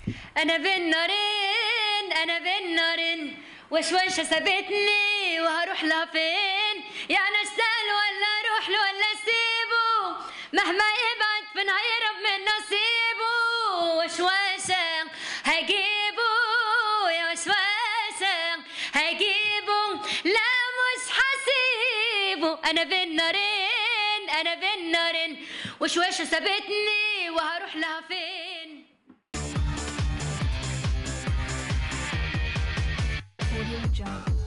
انا بين نارين، انا بين نارين، وشوشة سابتني وهروح لها فين؟ يعني اشتغل ولا اروح له ولا اسيبه؟ مهما يبعد فين هيهرب من نصيبه؟ وشوشة هجيبه يا وشوشة هجيبه، لا مش حسيبه. انا بين نارين، انا بين نارين، وشوشة سابتني وهروح لها فين؟ Audio Jungle.